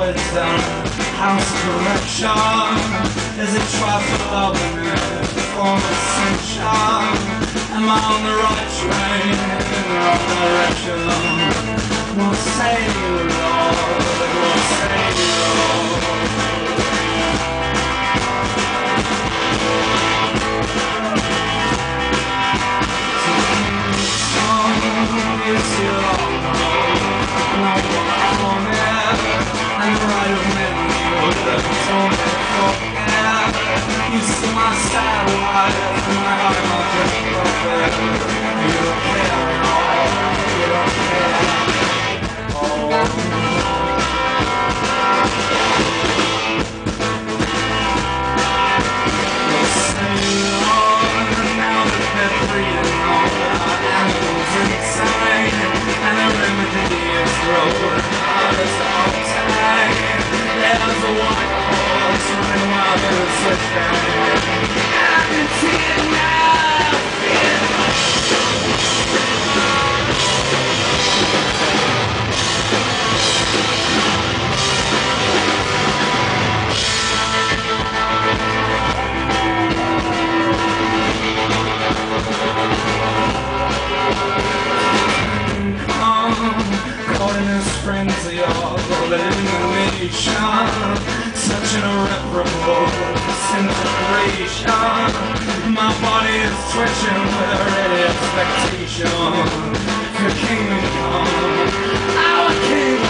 wisdom, house correction. Is it trifle loving it, form of sunshine? Am I on the right train, in the wrong direction? We'll save you, Lord, we'll save you, Lord. You see my satellite, my heart will just perfect. You don't care at all, you don't care. We'll sail on, now that they're breathing on our animals insane. And the remedy is rolling out as all time. There's a white horse running wild in the switchback. I can see it now, caught in this frenzy of elimination, such an irreparable disintegration. My body is twitching with a ready expectation. Your kingdom come, our king.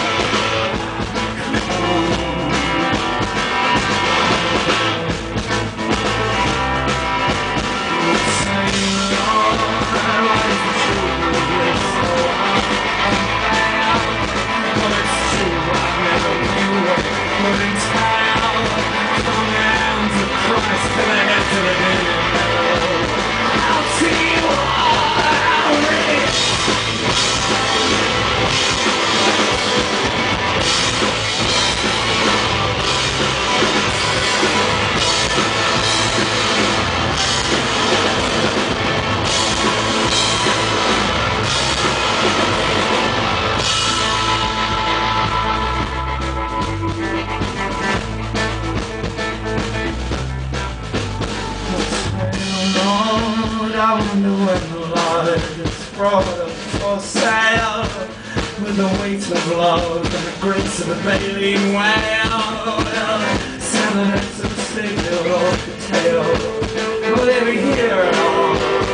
I wonder when the light is brought up for sale, with the weight of love and the grace of a baleen whale. Sell it to the stable or the tail. Will they be here at all?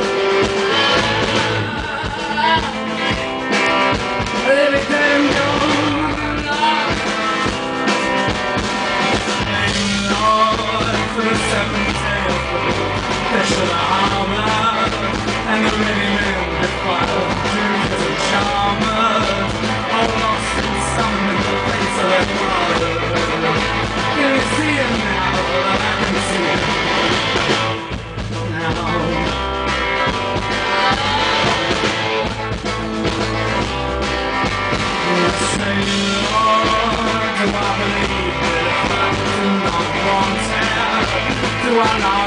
Will they be dead and gone? Lord, for the seventh day of the fish of the harbor. And the many men defiled Jews as a charmer, all lost in some in the face of their father. Can you see him now? Well, I can see him now. Say, Lord, do I believe that if I do not want it, do I not